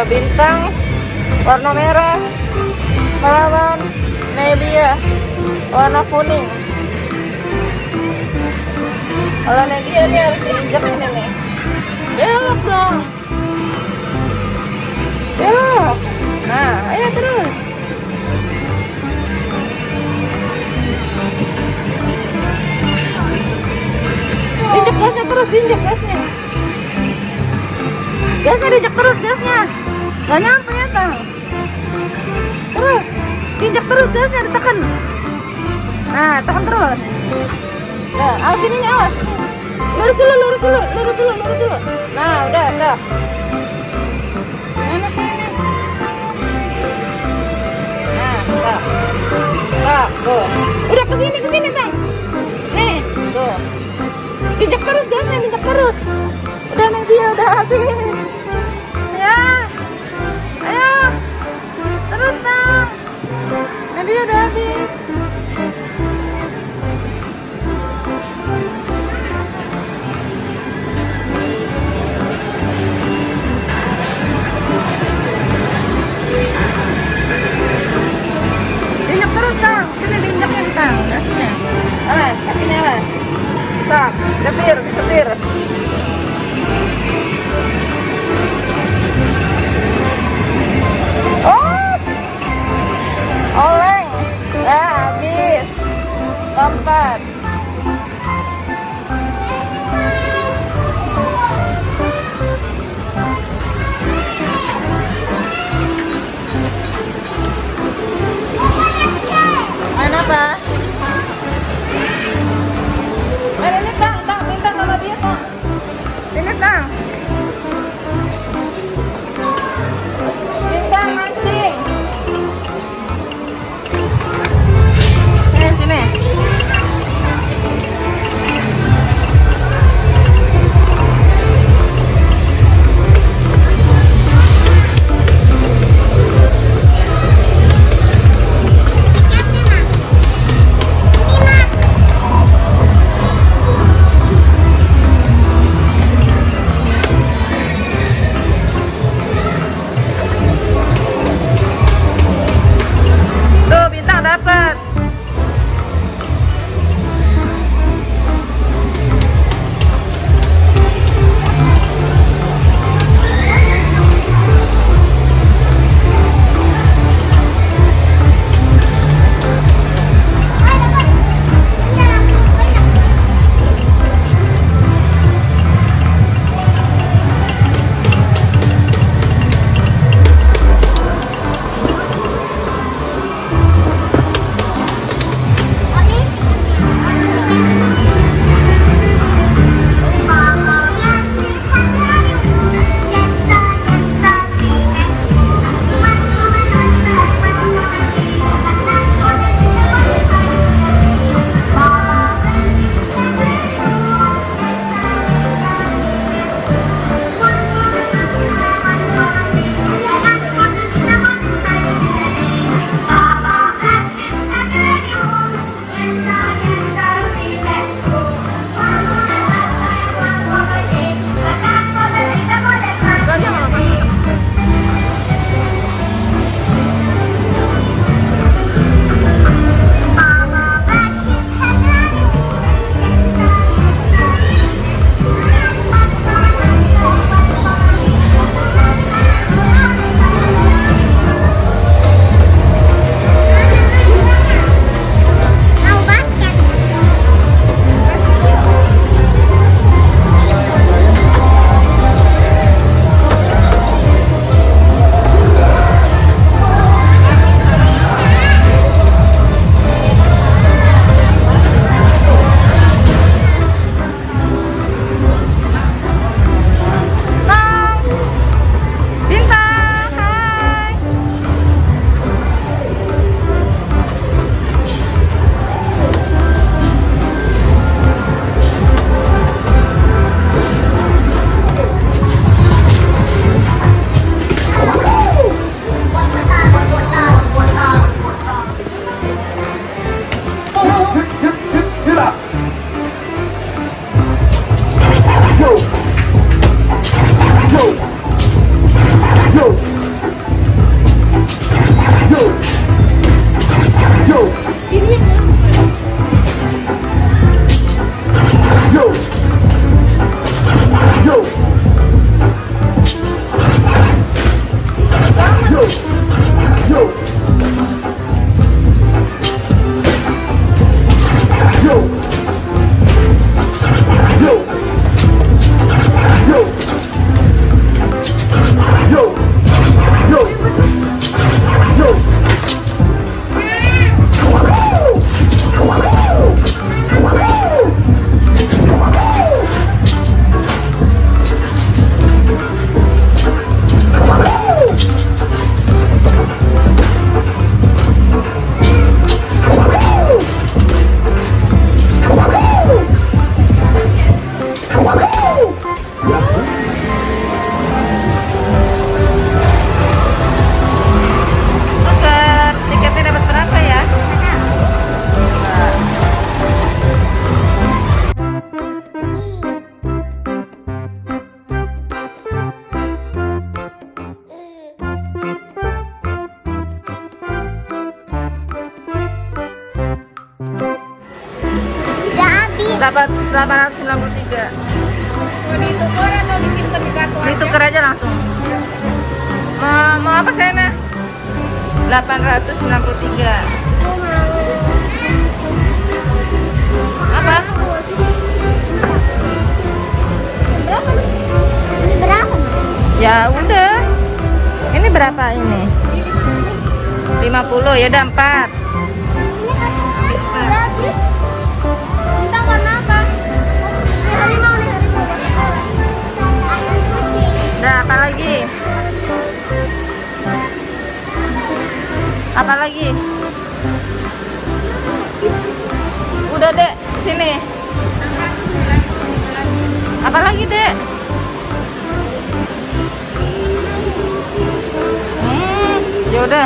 bintang warna merah melawan Nebia warna kuning. Kalau Nebia ini harus diinjak ini nih. Belok dong. Belok. Nah, ayo terus. Injak gasnya terus, injak gasnya. Gasnya diinjak terus, gasnya. Gak nyampe ya, Tang. Terus, injak terus gasnya, ditekan. Nah, tekan terus. Nah, awas ininya, awas. Lurus dulu. Nah, udah. Mana sini? Nah, tuh. Udah kesini, Tang. Nih, tuh. Injak terus gasnya, injak terus. Udah Nebia udah habis. Ya. Ayo. Terus, Tang. Nebia udah habis. Diinjak terus, Tang. Sini diinjakin, Tang, gasnya. Awas, kakinya awas. Stop, setir. Oh, oleng. Ya, habis. Lompat. Main apa? Main ini, Tang, minta sama dia, Tang. Ini, Tang. Minta mancing. Sini. Tuh, bintang dapat. 893. Mau ditukar atau disimpan di kartu aja? Ditukar aja langsung. Mau apa Sena? 893. Apa? Berapa? Ini berapa? Ya udah. Ini berapa ini? 50. Ya udah 4. Kita warna apa? Ini harimau nih, harimau. Udah apa lagi? Apa lagi? Udah Dek, sini. Apa lagi Dek? Ya udah.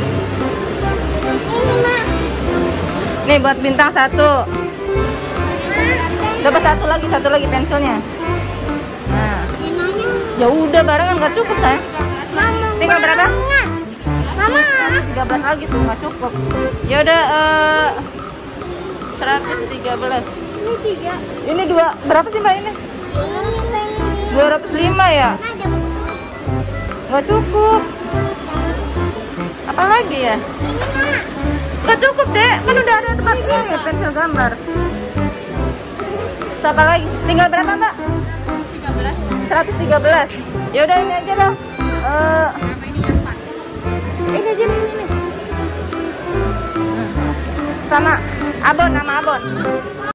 Ini mah. Nih buat bintang 1. Dapat satu lagi pensilnya. Nah, ya udah barengan nggak cukup sayang. Mama. Tinggal berapa? Mama. 13 lagi tuh nggak cukup. Ya udah 113. Ini 3. Ini dua berapa sih Mbak ini? 205 ya? Ada buku tulis. Nggak cukup. Apa lagi ya? Ini mah. Nggak cukup Dek, kan udah ada tempat ini pensil gambar. Siapa lagi? Tinggal berapa Mbak? 113. Ya udah ini aja lah. Ini aja ini. Sama Abon, nama Abon.